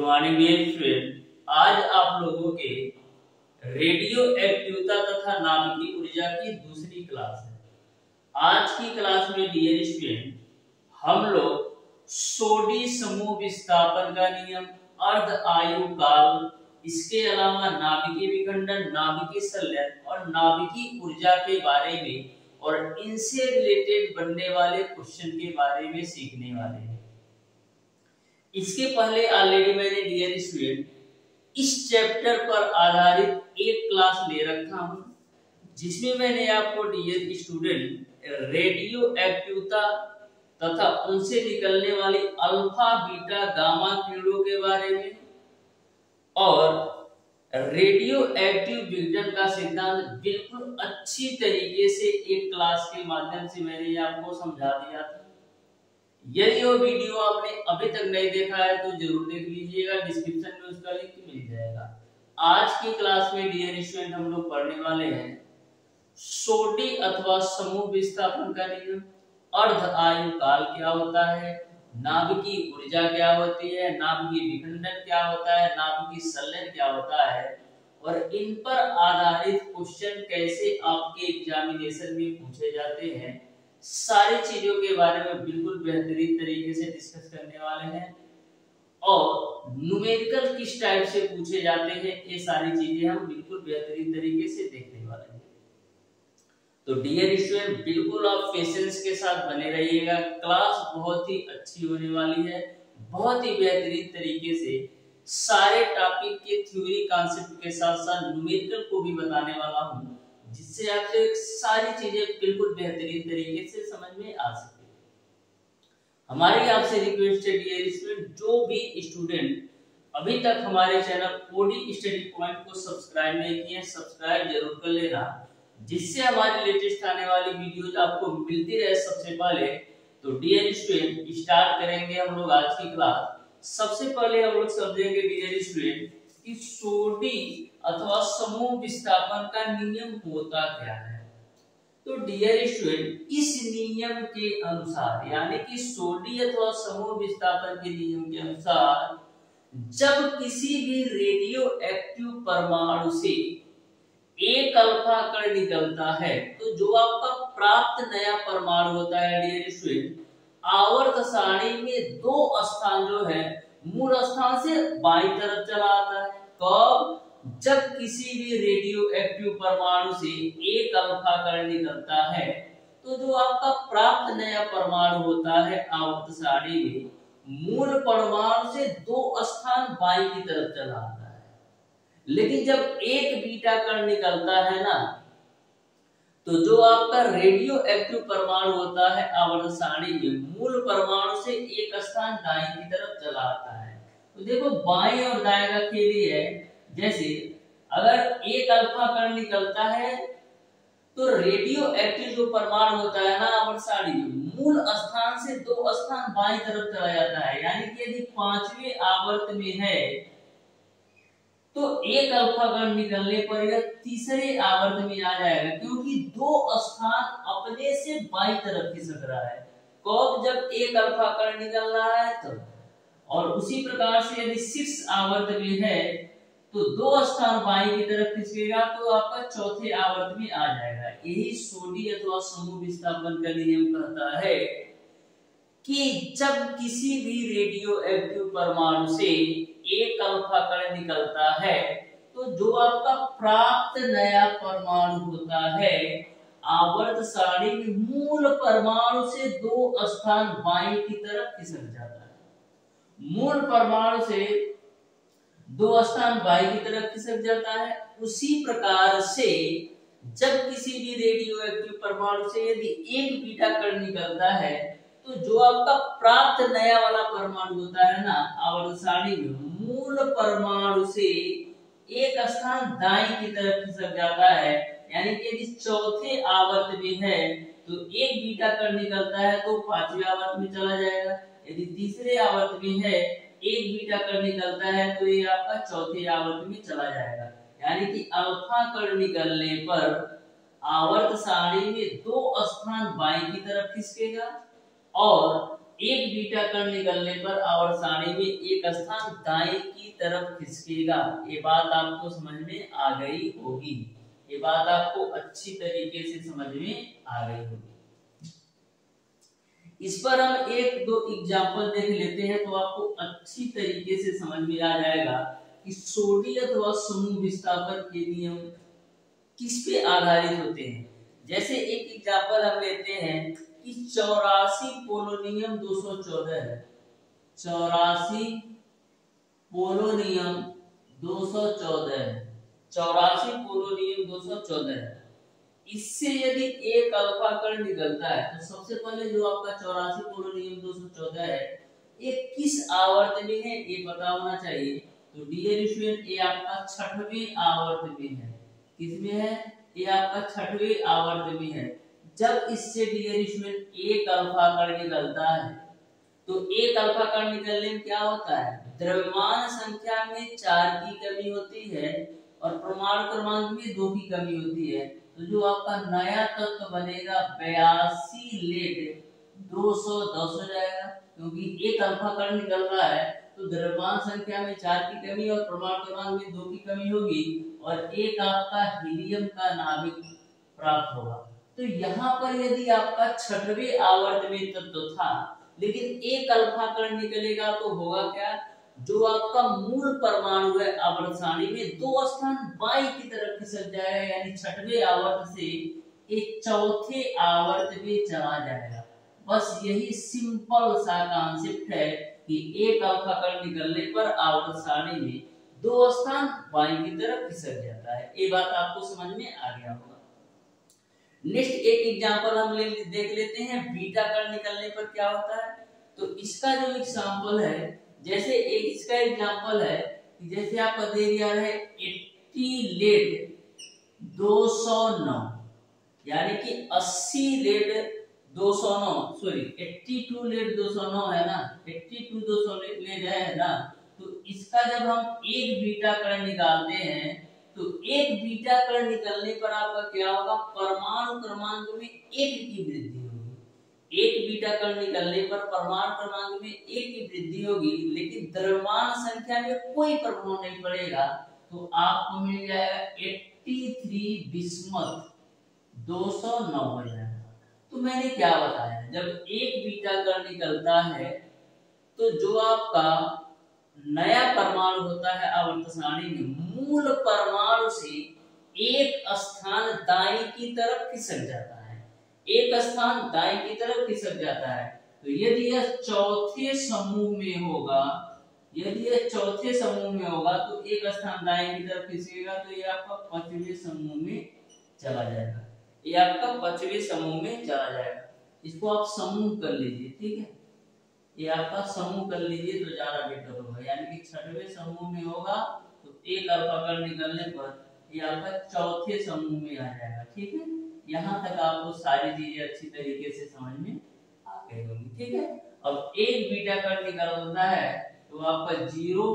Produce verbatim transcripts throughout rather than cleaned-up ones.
Morning dear student, आज आप लोगों के रेडियो एक्टिवता तथा नाभिकीय ऊर्जा की दूसरी क्लास है। आज की क्लास में डियर स्टूडेंट हम लोग सोडी समूह विस्थापन का नियम, अर्ध आयु काल, इसके अलावा नाभिकीय विखंडन, नाभिकीय संलयन और नाभिकीय ऊर्जा के बारे में और इनसे रिलेटेड बनने वाले क्वेश्चन के बारे में सीखने वाले हैं। इसके पहले ऑलरेडी मैंने डियर स्टूडेंट इस चैप्टर पर आधारित एक क्लास ले रखा हूं, जिसमें मैंने आपको डियर स्टूडेंट रेडियो एक्टिवता तथा उनसे निकलने वाली अल्फा बीटा गामा किरणों के बारे में और रेडियो एक्टिव विघटन का सिद्धांत बिल्कुल अच्छी तरीके से एक क्लास के माध्यम से मैंने आपको समझा दिया था। यदि वो वीडियो आपने अभी तक नहीं देखा है तो जरूर देख लीजिएगा, डिस्क्रिप्शन में उसका लिंक मिल जाएगा। आज की क्लास में डियर स्टूडेंट हम लोग पढ़ने वाले हैं सोडी अथवा समूह विस्थापन का नियम, अर्ध आयु काल क्या होता है, नाभिकीय ऊर्जा क्या होती है, नाभिकीय विखंडन क्या होता है, नाभिकीय संलयन क्या होता है और इन पर आधारित क्वेश्चन कैसे आपके एग्जामिनेशन में पूछे जाते हैं, सारी चीजों के बारे में बिल्कुल बेहतरीन तरीके से डिस्कस करने वाले हैं। और न्यूमेरिकल किस टाइप से पूछे जाते हैं, ये सारी चीजें हम बिल्कुल बेहतरीन तरीके से देखने वाले हैं। तो डियर स्टूडेंट बिल्कुल आप पेशेंस के साथ बने रहिएगा, क्लास बहुत ही अच्छी होने वाली है। बहुत ही बेहतरीन तरीके से सारे टॉपिक के थ्योरी कॉन्सेप्ट के साथ साथ न्यूमेरिकल को भी बताने वाला हूं, जिससे आपसे सारी चीजें बिल्कुल बेहतरीन तरीके से समझ में आ सके। हमारी आपसे रिक्वेस्ट है डियर स्टूडेंट, जो भी स्टूडेंट अभी तक हमारे चैनल ओडी स्टडी पॉइंट को सब्सक्राइब नहीं किए, सब्सक्राइब जरूर कर लेना, जिससे हमारी लेटेस्ट आने वाली वीडियोज आपको मिलती रहे सबसे पहले। तो डियर स्टूडेंट स्टार्ट करेंगे हम लोग आज की क्लास। सबसे पहले हम लोग समझेंगे डियर स्टूडेंट कि सोडी अथवा समूह विस्थापन का नियम होता क्या है। तो डियर स्टूडेंट इस नियम के अनुसार, यानी कि सोडी अथवा समूह विस्थापन के नियम के अनुसार, जब किसी भी रेडियो एक्टिव परमाणु से एक अल्फा कण निकलता है, तो जो आपका प्राप्त नया परमाणु होता है डियर स्टूडेंट, आवर्त सारणी में दो स्थान जो है मूल स्थान से बाईं तरफ चला आता है। कब? जब किसी भी रेडियो एक्टिव परमाणु से एक अल्फा कण निकलता है, तो जो आपका प्राप्त नया परमाणु होता है आवर्त सारणी में मूल परमाणु से दो स्थान बाईं की तरफ चला आता है। लेकिन जब एक बीटा कण निकलता है ना, तो जो आपका रेडियो एक्टिव परमाणु होता है आवर्त सारणी में मूल परमाणु से एक स्थान दाएं की तरफ चला आता है। तो देखो बाएं और दाएं का खेल ही है। जैसे अगर एक अल्फा कण निकलता है तो रेडियो एक्टिव जो परमाणु होता है ना आवर्त सारणी में मूल स्थान से दो स्थान बाईं तरफ चला जाता है। यानी कि यदि पांचवें आवर्त में है तो एक अल्फा कण निकलने पर यह तीसरे आवर्त में आ जाएगा, क्योंकि दो स्थान अपने से बाईं तरफ खिसक रहा है। कब? जब एक अल्फा कण निकल रहा है तब। और उसी प्रकार से यदि सिक्स आवर्त में है तो दो स्थान बाईं की तरफ खिसकेगा, तो आपका चौथे आवर्त में आ जाएगा। यही सोडी अथवा समूह विस्थापन का नियम कहता है कि जब किसी भी रेडियो एक्टिव परमाणु से एक अल्फा कण निकलता है, तो जो आपका प्राप्त नया परमाणु होता है आवर्त सारणी में मूल परमाणु से दो स्थान बाईं की तरफ खिसक जाता है। मूल परमाणु से दो स्थान बाईं की तरफ खिसक जाता है। उसी प्रकार से जब किसी भी रेडियो एक्टिव परमाणु से यदि एक बीटा कण निकलता है, तो जो आपका प्राप्त नया वाला परमाणु होता है ना आवर्त सारणी में मूल परमाणु से एक स्थान दाईं की तरफ खिसक जाता है। यानी कि यदि चौथे आवर्त में है तो एक बीटा कण निकलता है तो पांचवें आवर्त में चला जाएगा। यदि तीसरे आवर्त में है एक बीटा कण निकलता है तो ये आपका चौथे आवर्त में चला जाएगा। यानी कि अल्फा कण निकलने पर आवर्त सारणी में दो स्थान बाईं की तरफ खिसकेगा और एक बीटा कण निकलने पर आवर्त सारणी में एक स्थान दाएं की तरफ खिसकेगा। ये बात आपको समझ में आ गई होगी, ये बात आपको अच्छी तरीके से समझ में आ गई होगी। इस पर हम एक दो एग्जाम्पल देख लेते हैं तो आपको अच्छी तरीके से समझ में आ जाएगा कि सोडी अथवा समूह विस्थापन के नियम किस पे आधारित होते हैं। जैसे एक एग्जाम्पल हम लेते हैं कि चौरासी पोलोनियम दो सौ चौदह है, चौरासी पोलोनियम दो सौ चौदह है, चौरासी पोलोनियम दो सौ चौदह है। इससे यदि एक अल्फा कण निकलता है तो सबसे पहले जो आपका चौरासी पोलोनियम दो सौ चौदह है ये किस आवर्त में है ये पता होना चाहिए। तो डियर स्टूडेंट ये आपका छठवें आवर्त में है। किसमें है? ये आपका छठवें आवर्त में है। जब इससे डियर स्टूडेंट एक अल्फा कण निकलता है तो एक अल्फा कण निकलने में क्या होता है, द्रव्यमान संख्या में चार की कमी होती है और परमाणु क्रमांक में दो की कमी होती है। तो जो आपका नया तत्व बनेगा बयासी लेड दो सौ दस हो जाएगा, क्योंकि एक अल्फा कण निकल रहा है तो द्रव्यमान संख्या में चार की कमी और परमाणु क्रमांक में दो की कमी होगी और एक आपका हीलियम का नाभिक प्राप्त होगा। तो यहाँ पर यदि आपका छठवें आवर्त में तत्व था लेकिन एक अल्फा कण निकलेगा तो होगा क्या, जो आपका मूल परमाणु है आवर्त सारणी में दो स्थान बाईं की तरफ खिसक जाएगा, यानी छठवें आवर्त से एक चौथे आवर्त में चला जाएगा। बस यही सिंपल सा कॉन्सेप्ट है कि एक अल्फा कण निकलने पर आवर्त सारणी में दो स्थान बाईं की तरफ खिसक जाता है। ये बात आपको समझ में आ गया होगा। नेक्स्ट एक एग्जांपल हम ले देख लेते हैं बीटा कण निकलने पर क्या होता है। तो इसका जो एग्जांपल है, जैसे एक इसका एग्जांपल है कि जैसे आपका दे दिया है अस्सी लेड दो सौ नौ, यानी कि अस्सी लेड दो सौ नौ, सॉरी बयासी लेड दो सौ नौ है ना, बयासी दो सौ लेड है ना। तो इसका जब हम एक बीटा कण निकालते हैं तो एक बीटा कण निकलने पर आपका क्या होगा, परमाणु क्रमांक में एक की वृद्धि होगी। एक बीटा कण निकलने पर परमाणु क्रमांक में एक की वृद्धि होगी, लेकिन द्रव्यमान संख्या में कोई प्रभाव नहीं पड़ेगा। तो आपको मिल जाएगा तिरासी बिस्मथ दो सौ नौ हो जाएगा। तो मैंने क्या बताया, जब एक बीटा कण निकलता है तो जो आपका नया परमाणु होता है आवर्त सारणी में, मूल परमाणु से एक स्थान दाईं की तरफ खिसक जाता है, एक स्थान दाईं की तरफ खिसक जाता है। तो यदि यह चौथे समूह में होगा, यदि यह चौथे समूह में होगा तो एक स्थान दाईं की तरफ खिसकेगा, तो ये आपका पांचवें समूह में चला जाएगा, ये आपका पांचवें समूह में चला जाएगा। इसको आप समूह कर लीजिए, ठीक है, ये आपका समूह कर लीजिए तो ज्यादा बेटर होगा। यानी कि छठवें समूह में होगा तो एक अल्फा कण निकलने पर ये आपका चौथे समूह में आ जाएगा, ठीक है। यहाँ तक आपको सारी चीजें अच्छी तरीके से समझ में आ गई होंगी, ठीक है। अब एक बीटा कण निकलता है तो आपका जीरो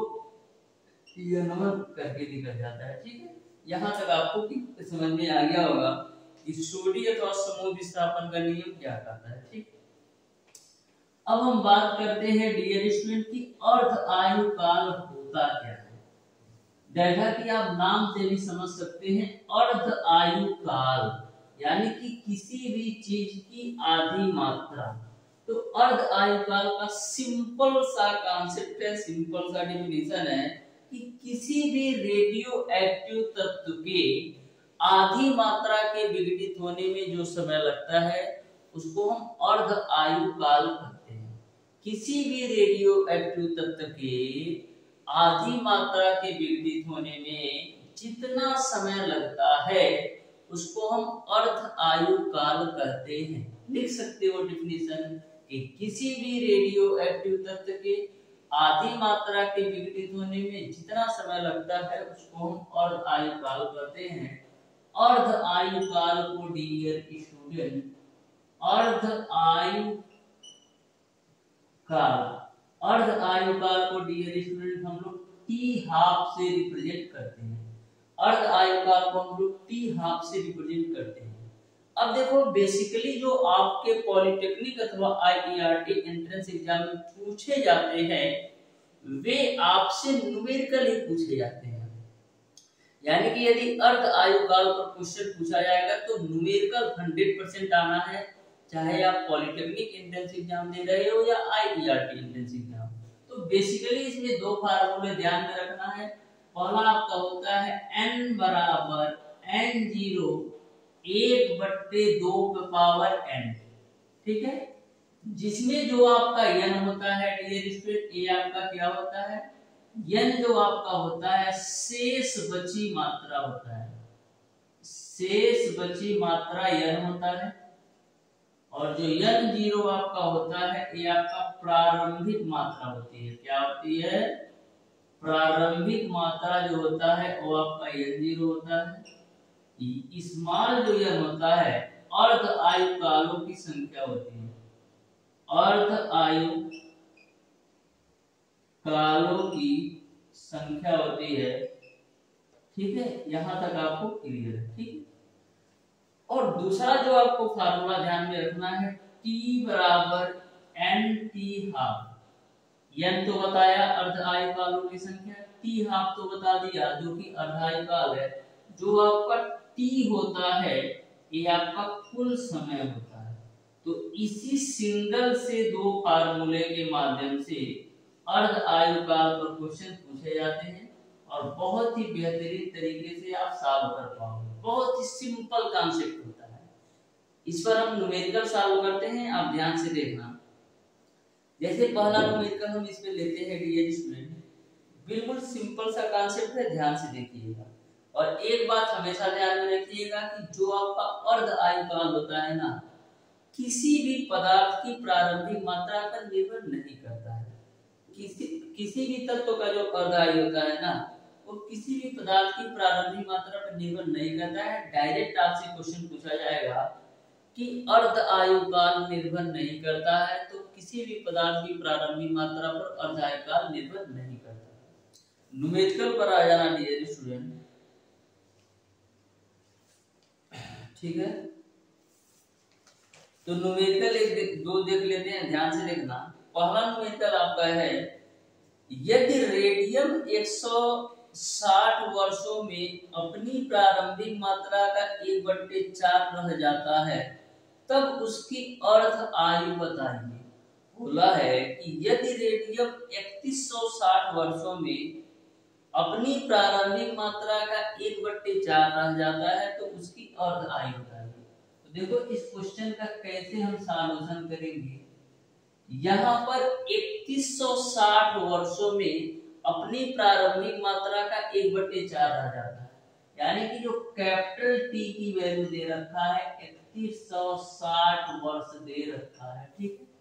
करके निकल जाता है, ठीक है। यहाँ तक आपको समझ में आ गया होगा कि सोडी अथवा समूह विस्थापन का नियम क्या कहता है, ठीक। अब हम बात करते हैं डियर स्टूडेंट की अर्ध आयु काल होता क्या है। जैसा कि आप नाम से भी समझ सकते हैं, अर्ध आयु काल यानी कि किसी भी चीज की आधी मात्रा। तो अर्ध आयु काल का सिंपल सा कॉन्सेप्ट है, सिंपल सा डेफिनेशन है कि किसी भी रेडियो एक्टिव तत्व के आधी मात्रा के विघटित होने में जो समय लगता है उसको हम अर्ध आयु काल कहते हैं। किसी भी रेडियो एक्टिव तत्व के आधी मात्रा के विघटित होने में जितना समय लगता है उसको हम अर्ध आयु काल कहते हैं। लिख सकते हो डेफिनेशन कि किसी भी रेडियो एक्टिव तत्व के आधी मात्रा के विघटित होने में जितना समय लगता है उसको हम अर्ध आयु काल कहते हैं। अर्ध आयु काल को डियर स्टूडेंट, अर्ध आयु काल, अर्ध आयु काल को डियर स्टूडेंट हम लोग टी हाफ से रिप्रेजेंट करते हैं। अर्ध आयु काल को हम लोग टी हाफ से रिप्रेजेंट करते हैं। अब देखो बेसिकली जो आपके पॉलिटेक्निक अथवा आईईआरटी एंट्रेंस एग्जाम में पूछे जाते हैं वे आपसे न्यूमेरिकल ही पूछे जाते हैं। यानी कि यदि अर्ध आयु काल पर क्वेश्चन पूछा जाएगा तो न्यूमेरिकल हंड्रेड परसेंट आना है, चाहे आप पॉलिटेक्निक एंट्रेंस एग्जाम दे रहे हो या आईईआरटी एंट्रेंस एग्जाम। तो बेसिकली इसमें दो फार्मूले ध्यान में रखना है। पहला आपका होता है n बराबर n जीरो एक बट्टे दो पे पावर n, ठीक है, जिसमें जो आपका n होता है डियर स्टूडेंट, ये आपका क्या होता है, n जो आपका होता है शेष बची मात्रा होता है, शेष बची मात्रा n होता है, और जो n जीरो आपका होता है ये आपका प्रारंभिक मात्रा होती है। क्या होती है, प्रारंभिक मात्रा जो होता है वो आपका n जीरो होता है। स्मॉल जो n होता है अर्ध आयु कालों की संख्या होती है, अर्ध आयु कालों की संख्या होती है, ठीक है, यहां तक आपको क्लियर है, ठीक है। और दूसरा जो आपको फार्मूला ध्यान में रखना है, t बराबर एन टी हाफ। n तो बताया अर्ध आयु कालों की संख्या, t हाफ तो बता दिया जो कि अर्ध आयु काल है। जो आपका t होता है ये आपका कुल समय होता है। तो इसी सिंगल से दो फार्मूले के माध्यम से अर्ध आयु काल पर क्वेश्चन पूछे जाते हैं और बहुत ही बेहतरीन तरीके से आप सॉल्व कर पाओगे। बहुत ही सिंपल कॉन्सेप्ट होता है। इस पर हम न्यूमेरिकल सॉल्व करते हैं, आप ध्यान से देखना। जैसे पहला न्यूमेरिकल हम इसमें लेते हैं डियर स्टूडेंट, बिल्कुल सिंपल सा कॉन्सेप्ट है, ध्यान से देखिएगा। और एक बात हमेशा ध्यान में रखिएगा कि जो आपका अर्ध आयु काल होता है ना, किसी भी पदार्थ की प्रारंभिक मात्रा पर निर्भर नहीं करता है। किसी किसी भी तत्व का जो अर्ध आयु होता है ना, वो किसी भी पदार्थ की प्रारंभिक मात्रा पर निर्भर नहीं करता है। डायरेक्ट आपसे क्वेश्चन पूछा जाएगा कि अर्ध आयु काल निर्भर नहीं करता है, तो किसी भी पदार्थ की प्रारंभिक मात्रा पर अर्ध आयु काल निर्भर नहीं करता। न्यूमेरिकल पर आ जाना डियर स्टूडेंट, ठीक है। तो न्यूमेरिकल एक दे, दो देख लेते हैं, ध्यान से देखना। पहला न्यूमेरिकल आपका है, यदि रेडियम एक सौ साठ वर्षों में अपनी प्रारंभिक मात्रा का एक बट्टे चार रह जाता है तब उसकी अर्ध आयु बताइए। बोला है कि यदि रेडियम इकतीस सौ साठ वर्षों में अपनी प्रारंभिक मात्रा का एक बट्टे चार रह जाता है तो उसकी अर्ध आयु बताइए। तो देखो इस क्वेश्चन का कैसे हम सॉल्यूशन करेंगे। यहाँ पर इकतीस सौ साठ वर्षों में अपनी प्रारंभिक मात्रा का एक बट्टे चार रह जाता है, यानी कि जो कैपिटल टी की वैल्यू दे रखा है इकतीस सौ साठ वर्ष दे रखा है, ठीक है।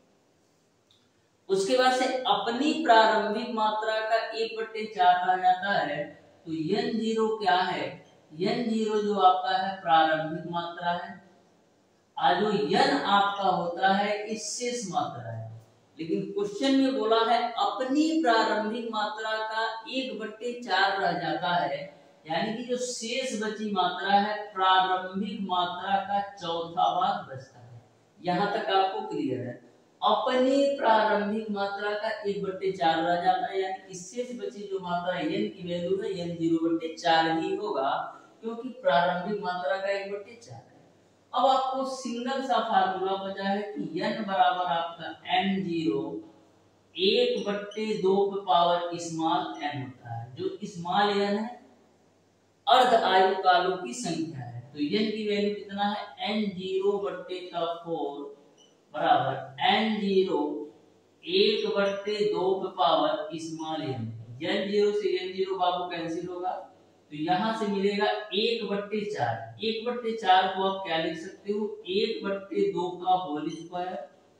उसके बाद से अपनी प्रारंभिक मात्रा का एक बट्टे चार रह जाता है, तो एन जीरो क्या है, एन जीरो जो आपका है प्रारंभिक मात्रा है, और जो एन आपका होता है इस शेष मात्रा है। लेकिन क्वेश्चन में बोला है अपनी प्रारंभिक मात्रा का एक बट्टे चार रह जाता है, यानी कि जो शेष बची मात्रा है प्रारंभिक मात्रा का चौथा भाग बचता है। यहाँ तक आपको क्लियर है। अपनी प्रारंभिक मात्रा का एक बट्टे चार रह जाता है, यानी शेष बची जो मात्रा एन की वैल्यू है एन जीरो बट्टे चार ही होगा, क्योंकि प्रारंभिक मात्रा का एक बट्टे चार है। अब आपको सिंगल सा फार्मूला बचा है कि n बराबर आपका n जीरो एक बट्टे दो पे पावर स्मॉल n होता है। जो स्मॉल n है अर्ध आयु कालों की संख्या है, तो n की वैल्यू कितना है, n जीरो बट्टे का फोर बराबर n जीरो एक बट्टे दो पे power small n। n zero से n जीरो बाबू कैंसिल होगा, तो यहां से मिलेगा एक बट्टे चार। एक बट्टे चार को आप क्या लिख सकते हो, एक बट्टे दो का होल स्क्वायर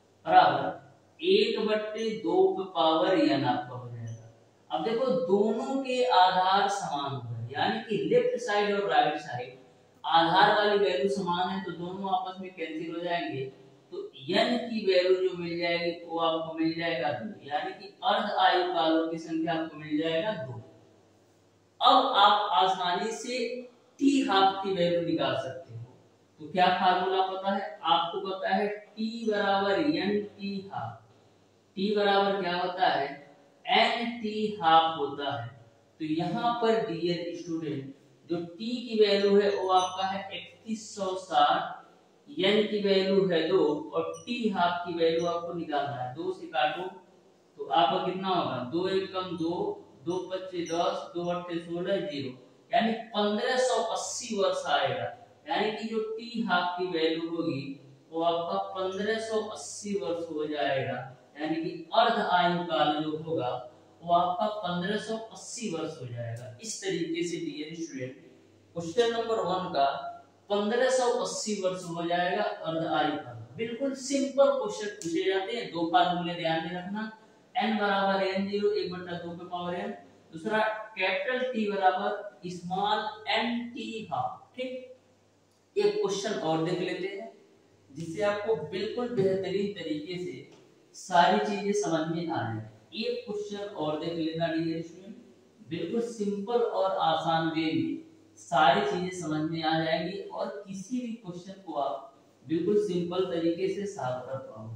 बराबर एक बट्टे दो पे पावर n आपका हो जाएगा। अब देखो दोनों के आधार समान हो गए, यानी कि लेफ्ट साइड और राइट साइड आधार वाली वैल्यू समान है, तो दोनों आपस में कैंसिल हो जाएंगे। तो n की वैल्यू जो मिल जाएगी वो आपको मिल जाएगा दो, यानी कि अर्ध आयु कालों की संख्या आपको मिल जाएगा दो। अब आप आसानी से टी हाफ की वैल्यू निकाल सकते हो। तो क्या फार्मूला पता है आपको? पता है T बराबर एन टी हाफ। T बराबर क्या होता है? एन टी हाफ होता है। तो यहाँ पर डियर स्टूडेंट जो T की वैल्यू है वो आपका है इकतीस सौ साठ, n की वैल्यू है दो और T हाफ की वैल्यू आपको निकालना है। दो से काटो तो आपका कितना होगा? दो एक कम दो, दो पच्चीस दस, दो अट्ठे सोलह, जीरो, यानी पंद्रह सौ अस्सी वर्ष आएगा। यानी कि जो T हाफ की वैल्यू होगी वो आपका पंद्रह सौ अस्सी वर्ष हो जाएगा। यानी कि अर्ध आयु काल जो होगा वो आपका पंद्रह सौ अस्सी वर्ष हो जाएगा। इस तरीके से dear student question number one का पंद्रह सौ अस्सी वर्ष हो जाएगा अर्ध आयु काल। बिल्कुल सिंपल क्वेश्चन पूछे जाते हैं। दो फार्मूले ध्यान में रखना, n बराबर एन जीरो एक बटा दो पे पावर n, दूसरा कैपिटल T बराबर स्मॉल n टी हाफ। ठीक, एक क्वेश्चन और देख लेते हैं जिससे आपको बिल्कुल बेहतरीन तरीके से सारी चीजें समझ में आ जाए। एक क्वेश्चन और देख लेना डियर स्टूडेंट, बिल्कुल सिंपल और आसान वे में सारी चीजें समझ में आ जाएंगी और किसी भी क्वेश्चन को आप बिल्कुल सिंपल तरीके से सॉल्व कर पाओगे।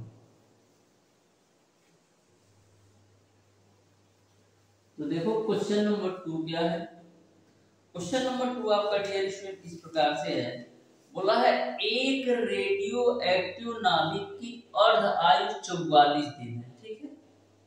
तो देखो क्वेश्चन नंबर टू क्या है। क्वेश्चन नंबर टू आपका डियर स्टूडेंट इस प्रकार से है, बोला है एक रेडियो एक्टिव नाभिक की अर्ध आयु चौवालीस दिन है। ठीक है,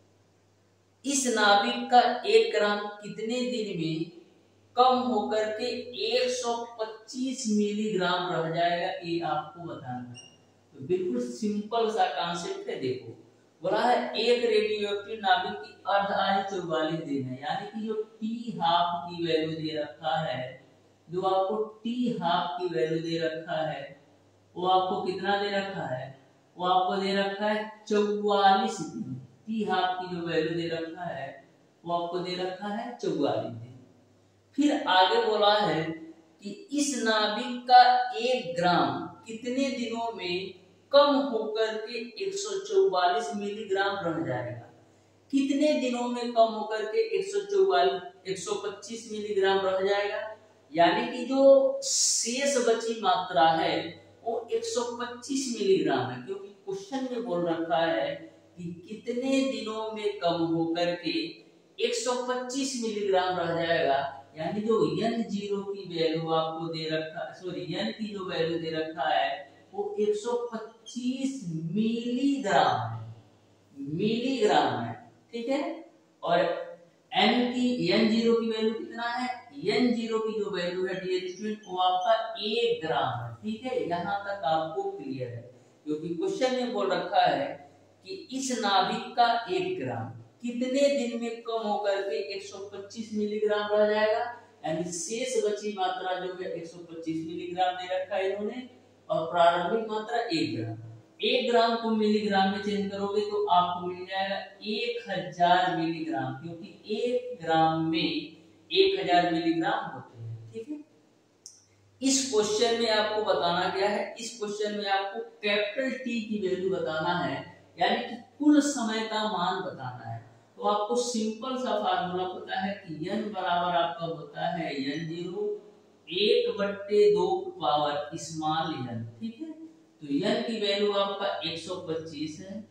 इस नाभिक का एक ग्राम कितने दिन में कम होकर के एक सौ पच्चीस मिलीग्राम रह जाएगा, ये आपको बताना है। तो बिल्कुल सिंपल सा कॉन्सेप्ट है। देखो बोला है एक रेडियोएक्टिव नाभिक की अर्ध आयु चौवालीस दिन है, यानी कि जो टी हाफ की वैल्यू दे रखा है, जो आपको टी हाफ की वैल्यू दे रखा है वो आपको कितना दे रखा है? वो आपको दे रखा है चौवालीस दिन। टी हाफ की जो वैल्यू दे रखा है वो आपको दे रखा है चौवालीस दिन। फिर आगे बोला है कि इस नाभिक का एक ग्राम कितने दिनों में कम होकर के एक सौ चौवालीस मिलीग्राम रह जाएगा। कितने दिनों में कम होकर के एक सौ चौवालीस एक सौ पच्चीस मिलीग्राम रह जाएगा, यानी कि जो शेष बची मात्रा है वो एक सौ पच्चीस मिलीग्राम है। क्योंकि क्वेश्चन में बोल रखा है कि कितने दिनों में कम होकर के एक सौ पच्चीस मिलीग्राम रह जाएगा, यानी जो n जीरो की वैल्यू आपको दे रखा है, सॉरी n की जो वैल्यू दे रखा है वो एक सौ पच्चीस मिलीग्राम है, मिलीग्राम है। ठीक है, और n की n जीरो की वैल्यू कितना है? n जीरो की जो वैल्यू है डियर स्टूडेंट वो आपका एक ग्राम है। ठीक है, यहाँ तक आपको क्लियर है। क्योंकि क्वेश्चन में बोल रखा है कि इस नाभिक का एक ग्राम कितने दिन में कम होकर के एक सौ पच्चीस मिलीग्राम रह जाएगा, यानी शेष बची मात्रा जो है एक सौ पच्चीस मिलीग्राम दे रखा है इन्होंने, और प्रारंभिक मात्रा एक ग्राम। एक ग्राम को मिलीग्राम में चेंज करोगे तो आपको मिल जाएगा एक हजार मिलीग्राम, क्योंकि एक ग्राम में एक हजार मिलीग्राम होते हैं। ठीक है, इस क्वेश्चन में आपको बताना क्या है? इस क्वेश्चन में आपको कैपिटल टी की वैल्यू बताना है, यानी कि कुल समय का मान बताना है। तो आपको सिंपल सा फार्मूला पता है कि n बराबर आपका होता है n जीरो एक बट्टे दो पावर स्मॉल n। ठीक है, तो n की वैल्यू आपका एक सौ पच्चीस है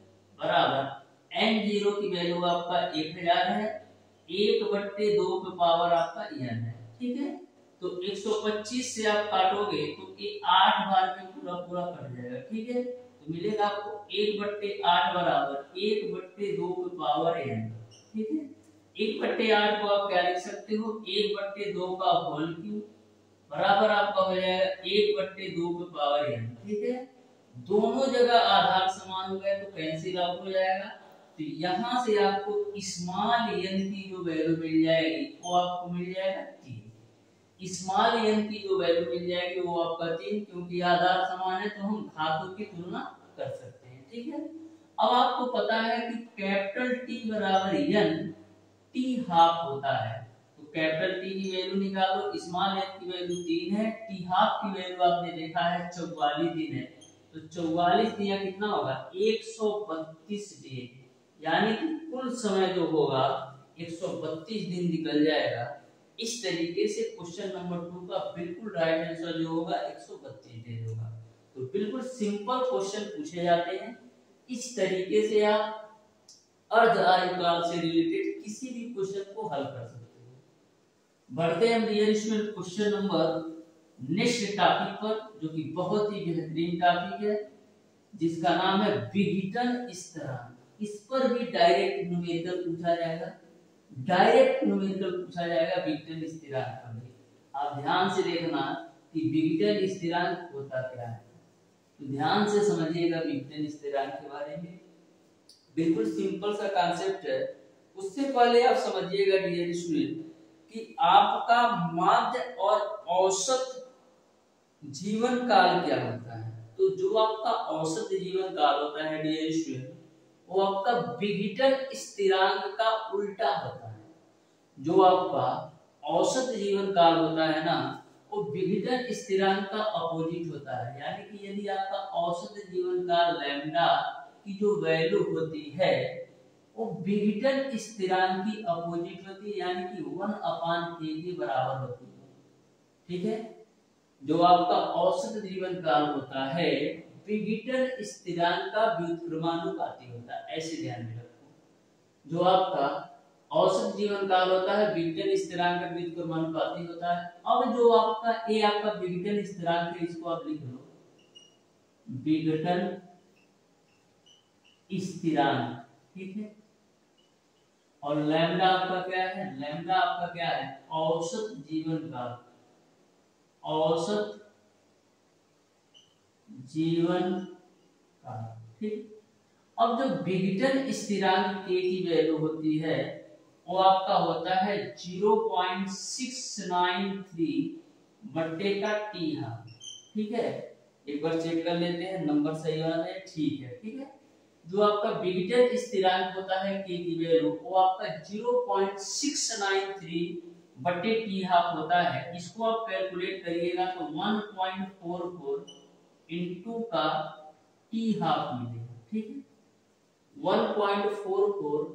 बराबर n जीरो की वैल्यू आपका एक हजार है, एक बट्टे दो पे पावर आपका n है। ठीक है, तो एक सौ पच्चीस से आप काटोगे तो ये आठ बार में पूरा पूरा कट जाएगा। ठीक है, तो मिलेगा आपको एक बट्टे आठ बराबर एक बट्टे दो पे पावर n। ठीक है, एक बट्टे आठ को आप क्या लिख सकते हो? एक बट्टे दो का होल क्यूब बराबर आपका हो जाएगा एक बट्टे दो पे पावर n। ठीक है, दोनों जगह आधार समान हो गए तो कैंसिल आउट हो जाएगा। तो यहाँ से आपको स्मॉल n की जो वैल्यू मिल जाएगी वो आपको मिल जाएगा तीन। स्मॉल n की जो वैल्यू मिल जाएगी वो आपका तीन, क्योंकि आधार समान है तो हम घातों की तुलना कर सकते हैं। ठीक है, अब आपको पता है कि कैपिटल T बराबर n टी हाफ होता है। तो कैपिटल T की वैल्यू निकालो, स्मॉल n की वैल्यू तीन है, टी हाफ की वैल्यू आपने देखा है चौवालीस दिन है। तो चौवालीस दिया कितना होगा? एक सौ बत्तीस दिन, यानी कि कुल समय जो होगा एक सौ बत्तीस दिन निकल जाएगा। इस तरीके से क्वेश्चन नंबर टू का बिल्कुल राइट आंसर जो होगा एक सौ बत्तीस दिन होगा। तो बिल्कुल सिंपल क्वेश्चन पूछे जाते हैं। इस तरीके से आप अर्ध आयुकाल से रिलेटेड किसी भी क्वेश्चन को हल कर सकते हैं। बढ़ते हैं dear student question number next topic पर, जो कि बहुत ही बेहतरीन टॉपिक है, जिसका नाम है विघटन स्थिरांक। इस पर भी डायरेक्ट न्यूमेरिकल पूछा जाएगा, डायरेक्ट न्यूमेरिकल पूछा जाएगा विघटन स्थिरांक पर भी। आप ध्यान से देखना कि विघटन स्थिरांक होता क्या है, तो ध्यान से समझिएगा विघटन स्थिरांक के बारे में। बिल्कुल सिंपल सा कॉन्सेप्ट है। उससे पहले आप समझिएगा डियर स्टूडेंट कि आपका माध्य और औसत जीवन काल क्या होता है। तो जो आपका औसत जीवन काल होता है डियर स्टूडेंट, वो आपका विघटन स्थिरांक का उल्टा होता है। जो आपका औसत जीवन काल होता है ना, वो विघटन स्थिरांक का अपोजिट होता है। यानी कि यदि आपका औसत जीवन काल लैम्डा की जो वैल्यू होती है वो विघटन स्थिरांक की अपोजिट होती है, यानी कि वन अपान के के बराबर होती है। ठीक है, जो आपका औसत जीवन काल होता है विघटन स्थिरांक का व्युत्क्रमानुपाती होता है, ऐसे ध्यान में रखो। जो आपका औसत जीवन काल होता है विघटन स्थिरांक का व्युत्क्रमानुपाती होता है। अब जो आपका ए आपका विघटन स्थिरांक है, इसको आप लिख लो विघटन स्थिरांक, ठीक है। और लैम्डा आपका क्या है, लैम्डा आपका क्या है, औसत जीवन काल, औसत जीवन काल, ठीक। अब जो विघटन स्थिरांक के की वैल्यू होती है वो आपका होता है zero point six nine three बट्टे का टी हाफ, ठीक है। एक बार चेक कर लेते हैं नंबर सही वाला है, ठीक है, ठीक है। जो आपका विघटन स्थिरांक होता है के की वैल्यू वो आपका zero point six nine three बट्टे टी हाफ होता है। इसको आप कैलकुलेट करिएगा तो one point four four into का टी हाफ मिलेगा, ठीक है। One point four four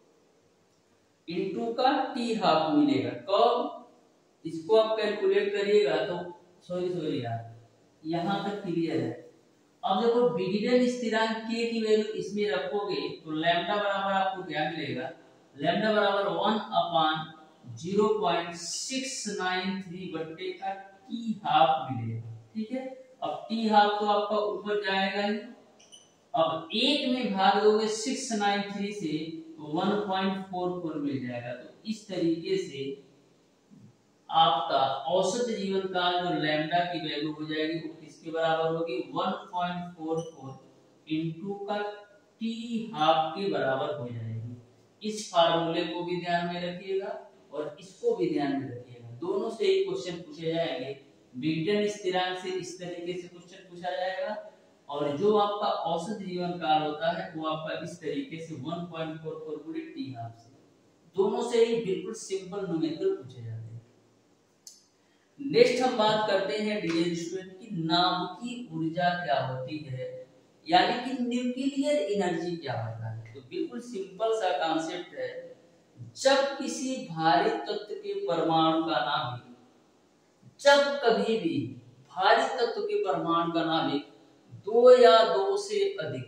into का टी हाफ मिलेगा। कब इसको आप कैलकुलेट करिएगा तो सॉरी सॉरी यार यहां तक क्लियर है। अब देखो विघटन स्थिरांक के की वैल्यू इसमें रखोगे तो लैम्डा बराबर आपको क्या मिलेगा, लैम्डा बराबर one upon zero point six nine three बट्टे का टी हाफ मिलेगा, ठीक है। अब टी हाफ तो आपका ऊपर जाएगा ही, अब एक में भाग दोगे सिक्स नाइन थ्री से तो वन पॉइंट फोर फोर मिल जाएगा। तो इस तरीके से आपका औसत जीवन काल जो लैम्डा की वैल्यू हो जाएगी वो किसके बराबर होगी, one point four four into का टी हाफ के बराबर हो जाएगी। इस फार्मूले को भी ध्यान में रखिएगा और इसको भी ध्यान में रखिएगा, दोनों से ही क्वेश्चन पूछे जाएंगे। विघटन स्थिरांक से इस तरीके से क्वेश्चन पूछा जाएगा और जो आपका औसत जीवन काल होता है वो आपका इस तरीके से वन पॉइंट फोर फोर गुणे टी हाफ से, दोनों से ही बिल्कुल सिंपल न्यूमेरिकल पूछे जाते हैं। नेक्स्ट हम बात करते हैं डियर स्टूडेंट की नाभिकीय ऊर्जा क्या होती है, यानी कि न्यूक्लियर एनर्जी क्या होता है। तो बिल्कुल सिंपल सा कॉन्सेप्ट है, जब किसी भारी तत्व के परमाणु का नाभिक, जब कभी भी भारी तत्व के परमाणु का नाभिक दो या दो से अधिक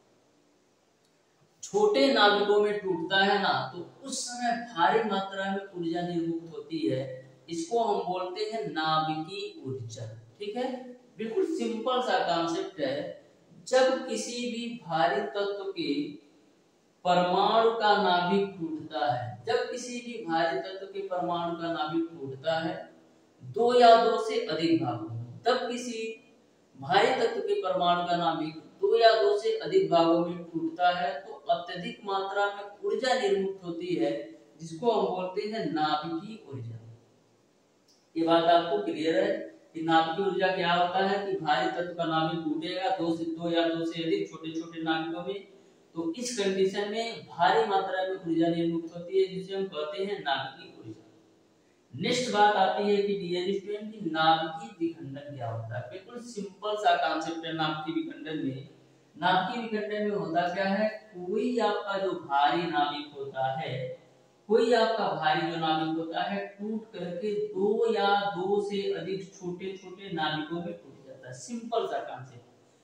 छोटे नाभिकों में टूटता है ना, तो उस समय भारी मात्रा में ऊर्जा निर्मुक्त होती है। इसको हम बोलते हैं नाभिकीय ऊर्जा, ठीक है। बिल्कुल सिंपल सा कॉन्सेप्ट है, जब किसी भी भारी तत्व के परमाणु का नाभिक टूटता है, जब किसी भी भारी तत्व के परमाणु का नाभिक टूटता है दो या दो से अधिक भागों में, तब किसी भारी तत्व के परमाणु का नाभिक दो या दो से अधिक भागों में टूटता है तो अत्यधिक मात्रा में ऊर्जा निर्मुक्त होती है, जिसको हम बोलते हैं नाभिकीय ऊर्जा। ये बात आपको क्लियर है कि नाभिकीय ऊर्जा क्या होता है कि भारी तत्व का नाभिक टूटेगा दो से दो या दो से अधिक छोटे छोटे नाभिकों में, तो इस कंडीशन में भारी मात्रा में ऊर्जा निर्मुक्त होती है, जिसे हम कहते हैं नाभिकीय ऊर्जा। नेक्स्ट बात आती है कि डियर स्टूडेंट की नाभिकीय विखंडन क्या होता है। बिल्कुल सिंपल सा कॉन्सेप्ट है नाभिकीय विखंडन में। नाभिकीय विखंडन में होता क्या है, कोई आपका जो भारी नाभिक होता है, कोई आपका भारी जो नाभिक होता है टूट करके दो या दो से अधिक छोटे छोटे नाभिकों में टूट जाता है। सिंपल सा कॉन्सेप्ट,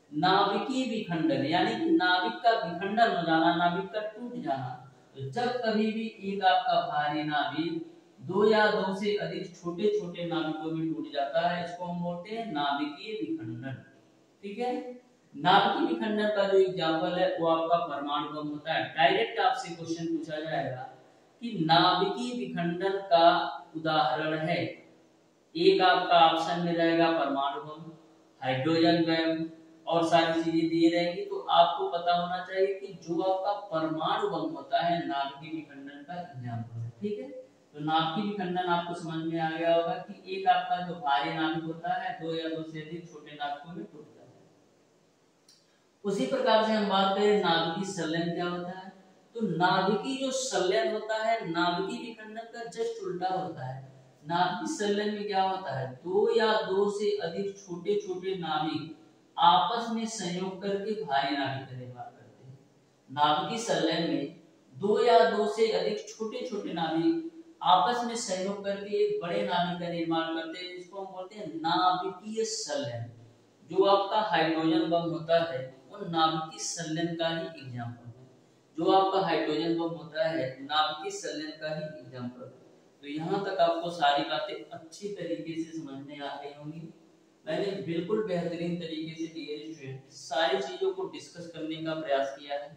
नाभिकीय विखंडन यानी कि नाभिक का विखंडन हो जाना, नाभिक का टूट जाना। तो जब कभी भी एक आपका भारी नाभिक दो या दो से अधिक छोटे छोटे नाभिकों में टूट जाता है, इसको हम बोलते हैं नाभिकीय विखंडन। ठीक है, नाभिकीय विखंडन का जो एग्जांपल है वो आपका परमाणु बम होता है। डायरेक्ट आपसे क्वेश्चन पूछा जाएगा कि नाभिकीय विखंडन का उदाहरण है, एक आपका ऑप्शन में रहेगा परमाणु बम, हाइड्रोजन बम और सारी चीजें दिए रहेंगी। तो आपको पता होना चाहिए कि जो आपका परमाणु बम होता है नाभिकीय विखंडन का एग्जांपल है। ठीक है, तो नाभिकीय विखंडन आपको समझ में आ गया होगा कि एक आपका जो भारी नाभिक होता है दो या दो से अधिक छोटे नाभिकों में टूटता है। उसी प्रकार से हम बात करें नाभिकीय संलयन क्या होता है, तो नाभिकीय जो संलयन होता है नाभिकीय विखंडन का जस्ट उल्टा होता है। नाभिकीय संलयन में क्या होता है, दो या दो से अधिक छोटे छोटे नाभिक आपस में संयोग करके भारी नाभिक का निर्माण करते हैं। नाभिकीय संलयन में दो या दो से अधिक छोटे छोटे नाभिक आपस में सहयोग करके एक बड़े नाभिक का निर्माण करते हैं, जिसको हम बोलते हैं नाभिकीय संलयन। जो आपका हाइड्रोजन बम होता है वो नाभिकीय संलयन का ही एग्जांपल है। जो आपका हाइड्रोजन बम होता है नाभिकीय संलयन का ही एग्जांपल है। तो यहाँ तक आपको सारी बातें अच्छी तरीके से समझ में आ रही होंगी। मैंने बिल्कुल बेहतरीन तरीके से डियर स्टूडेंट सारी चीजों को डिस्कस करने का प्रयास किया है।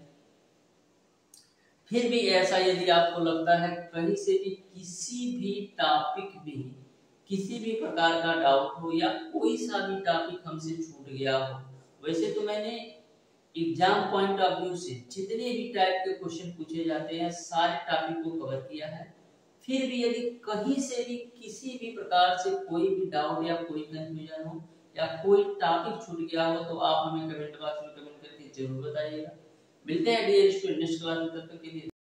फिर भी ऐसा यदि आपको लगता है कहीं से भी किसी भी टॉपिक में किसी भी प्रकार का डाउट हो या कोई सा भी टॉपिक हमसे छूट गया हो, वैसे तो मैंने एग्जाम पॉइंट ऑफ व्यू से जितने भी टाइप के क्वेश्चन पूछे जाते हैं सारे टॉपिक को कवर किया है। फिर भी यदि कहीं से भी किसी भी प्रकार से कोई भी डाउट या कोई कंफ्यूजन हो या कोई टॉपिक छूट गया हो तो आप हमें कमेंट बॉक्स में कमेंट करके जरूर बताइएगा। मिलते हैं डियर स्टूडेंट नेक्स्ट क्लास में, तब तक के लिए।